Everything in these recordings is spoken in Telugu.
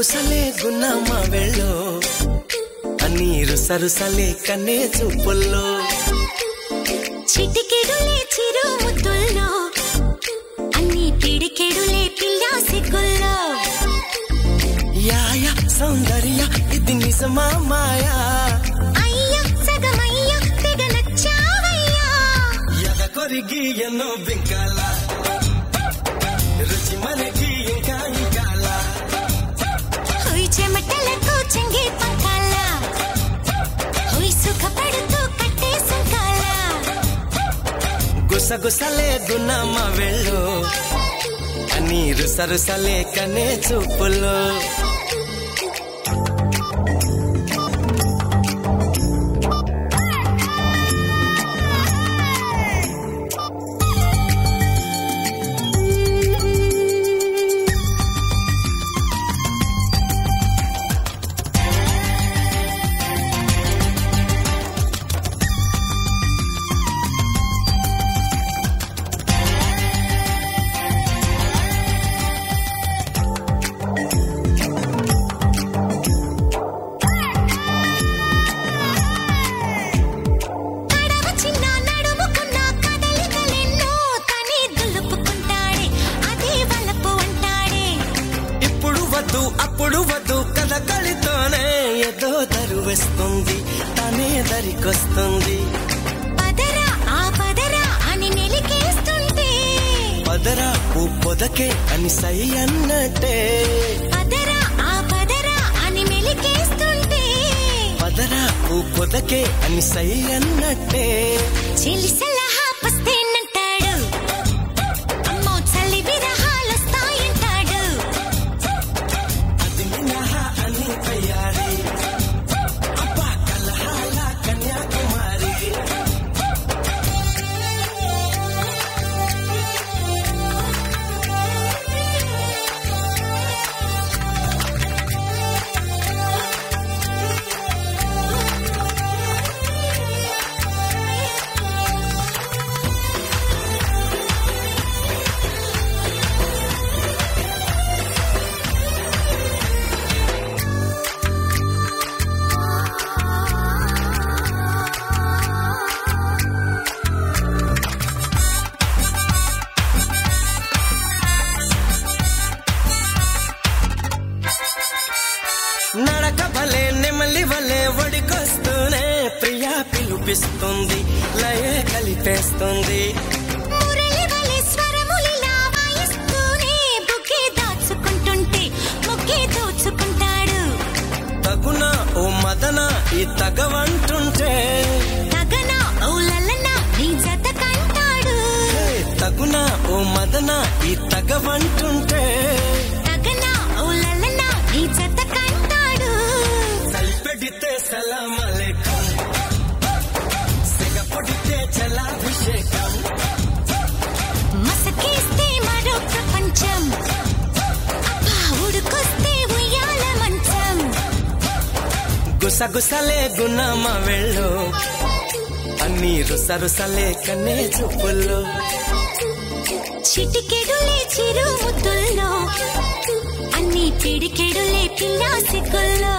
గుసగుసలే గున్నమ్మ వెళ్ళో అన్నీరు సరుసలే కన్నే చూపుల్లో చిటికెడులే చిరు ముద్దుల్లో అన్ని పిడికెడులే పిల్లా సిగ్గుల్లో యాయ సౌందర్య ఇది నిజమా మాయా అయ్యా సగమయ్యా తెగ నచ్చావయ్యా ఎద కొరిగి ఎన్నో బింకాల రుచి మనకి ఇంకా ఇంకాల హోయ్ చెమటలకు చెంగి పంకాల హోయ్ సుఖపడుతూ కట్టే సుంకాల గుసగుసలే గున్నమ్మ వెళ్ళో అన్నీరు సరుసలే కన్నే చూపుల్లో అప్పుడు వద్దు కథ కలితోనే ఏదో దరువేస్తుంది తనే దరికొస్తుంది పదరా ఆ పదరా అని నెలికేస్తుంటే పదరా ఓ పొదకే అని సై అన్నట్టే పదరా ఆ పదరా అని మెలికేస్తుంటే పదరా ఓ పొదకే అని సై అన్నట్టే చెలి సలహా పస్తేనంటాడు అమ్మో చలి విరహాలొస్తాయంటాడు అది మినహా అని తయారీ అబ్బా కలహాల కన్యాకుమారి నడక భలే నెమలి వలే ఒడికొస్తూనే ప్రియా పిలుపిస్తుంది లయే కలిపేస్తుంది మురళి వలె స్వరములిలా వాయిస్తూనే బుకే దాచుకుంటుంటే ముక్కే దోచుకుంటాడు తగున ఓ మదన ఈ తగవంటుంటే తగన ఓ లలన నీ జత కంటాడు తగున ఓ మదన ఈ తగవంటుంటే తగన ఓ లలన నీ జత కంటాడు సల్పెడితే సలామలేకం సిగపొడితే చలాభిషేకం మసకేస్తే మరో ప్రపంచం అబ్బా ఉడుకొస్తే ఉయ్యాల మంచం గుసగుసలే గున్నమ్మ వెళ్ళో అన్నీరు సరుసలే కన్నే చూపుల్లో చిటికెడులే చిరు ముద్దుల్లో అన్ని పిడికెడులే పిల్లా సిగ్గుల్లో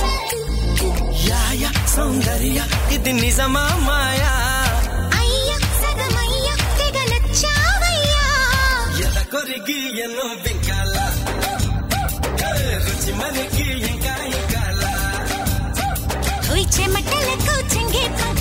యాయ సౌందర్య ఇది నిజమా మాయా అయ్యా సగమయ్యా తెగ నచ్చావయ్యా ఎద కొరిగి ఎన్నో బింకాల రుచి మనకి ఇంకా ఇంకాల హోయ్ చెమటలకు చెంగే పంక